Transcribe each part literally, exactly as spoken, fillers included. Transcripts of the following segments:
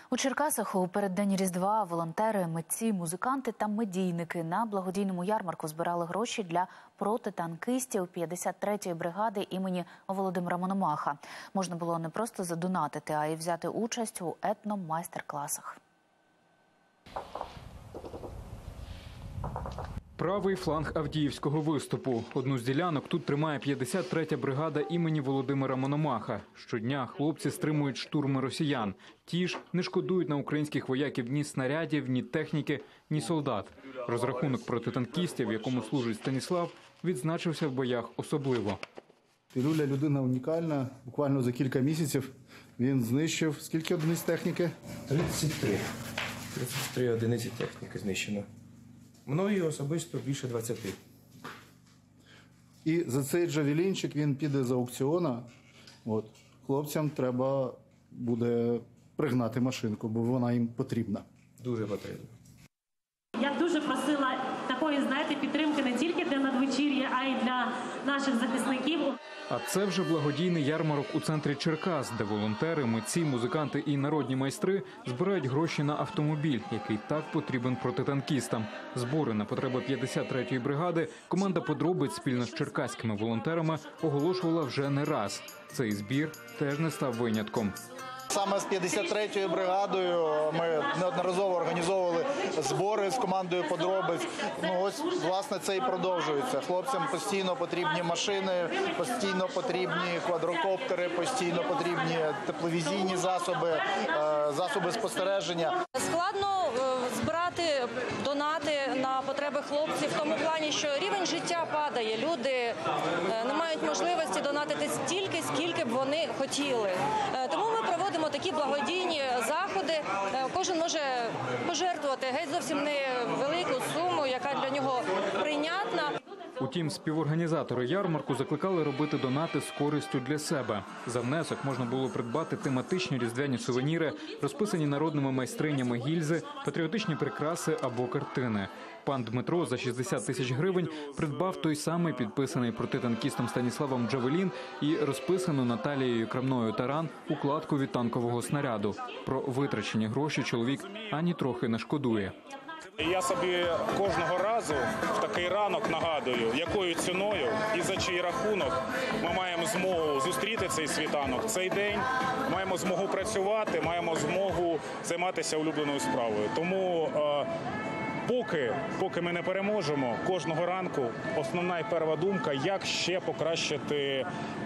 У Черкасах у переддень Різдва волонтери, митці, музиканти та медійники на благодійному ярмарку збирали гроші для протитанкистів п'ятдесят третьої бригади імені Володимира Мономаха. Можна було не просто задонатити, а й взяти участь у етно-майстер-класах. Правий фланг Авдіївського виступу. Одну з ділянок тут тримає п'ятдесят третя бригада імені Володимира Мономаха. Щодня хлопці стримують штурми росіян. Ті ж не шкодують на українських вояків ні снарядів, ні техніки, ні солдат. Розрахунок протитанкістів, в якому служить Станіслав, відзначився в боях особливо. Пілюля – людина унікальна. Буквально за кілька місяців він знищив. Скільки одиниць техніки? тридцять три. тридцять три одиниці техніки знищено. Мною особисто більше двадцяти. І за цей джавелінчик він піде з аукціону. От. Хлопцям треба буде пригнати машинку, бо вона їм потрібна. Дуже потрібно. Я дуже просила такої, знаєте, підтримки не тільки для надвечір'я, а й для наших захисників. А це вже благодійний ярмарок у центрі Черкас, де волонтери, митці, музиканти і народні майстри збирають гроші на автомобіль, який так потрібен протитанкістам. Збори на потреби п'ятдесят третьої бригади команда «Подробиць» спільно з черкаськими волонтерами оголошувала вже не раз. Цей збір теж не став винятком. Саме з п'ятдесят третьою бригадою ми неодноразово організовували збори з командою «Подробиць». Ну ось, власне, це і продовжується. Хлопцям постійно потрібні машини, постійно потрібні квадрокоптери, постійно потрібні тепловізійні засоби, засоби спостереження. Складно збирати донати на потреби хлопців в тому плані, що рівень життя падає. Люди не мають можливості донатити стільки, скільки б вони хотіли. Тому ми проводимо такі благодійні заходи. Кожен може пожертвувати геть зовсім невелику суму, яка для нього прийнятна. Утім, співорганізатори ярмарку закликали робити донати з користю для себе. За внесок можна було придбати тематичні різдвяні сувеніри, розписані народними майстринями гільзи, патріотичні прикраси або картини. Пан Дмитро за шістдесят тисяч гривень придбав той самий підписаний протитанкістом Станіславом джавелін і розписану Наталією Крамною таран укладку від танкового снаряду. Про витрачені гроші чоловік ані трохи не шкодує. Я собі кожного разу в такий ранок нагадую, якою ціною і за чий рахунок ми маємо змогу зустріти цей світанок, цей день, маємо змогу працювати, маємо змогу займатися улюбленою справою. Тому е, поки, поки ми не переможемо, кожного ранку основна і перша думка, як ще покращити е,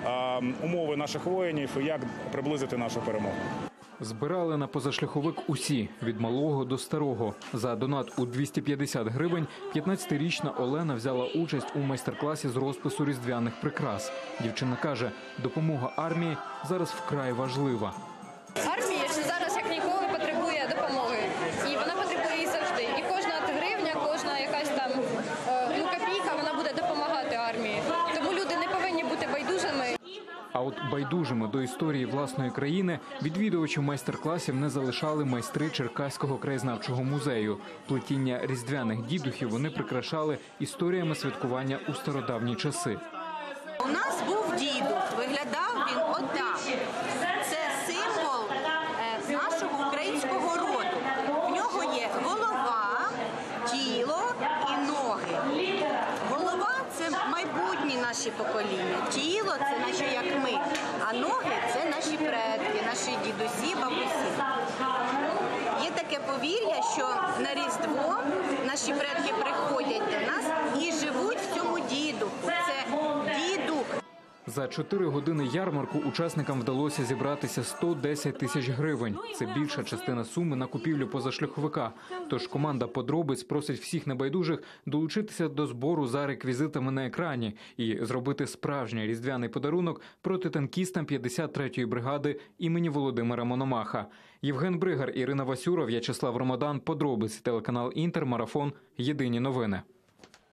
умови наших воїнів і як приблизити нашу перемогу. Збирали на позашляховик усі, від малого до старого. За донат у двісті п'ятдесят гривень п'ятнадцятирічна Олена взяла участь у майстер-класі з розпису різдвяних прикрас. Дівчина каже, допомога армії зараз вкрай важлива. Армія ще зараз як ніколи потребує допомоги. І вона потребує її завжди. І кожна гривня, кожна якась там ну, копійка, вона буде допомагати армії. Тому люди не повинні бути байдужими. А от байдужими до історії власної країни відвідувачів майстер-класів не залишали майстри Черкаського краєзнавчого музею. Плетіння різдвяних дідухів вони прикрашали історіями святкування у стародавні часи. У нас був дідух, виглядав він отак. Це символ нашого українського роду. В нього є голова, тіло і ноги. Голова – це майбутні наші покоління, тіло – це наші, як ми, а ноги – це наші предки, наші дідусі, бабусі. Є таке повір'я, що на Різдво наші предки приходять до нас і живуть в цьому дідуху. Це дідух. За чотири години ярмарку учасникам вдалося зібратися сто десять тисяч гривень. Це більша частина суми на купівлю позашляховика. Тож команда «Подробиць» просить всіх небайдужих долучитися до збору за реквізитами на екрані і зробити справжній різдвяний подарунок протитанкістам п'ятдесят третьої бригади імені Володимира Мономаха. Євген Бригар, Ірина Васюра, В'ячеслав Ромадан, «Подробиць», телеканал «Інтер», марафон, єдині новини.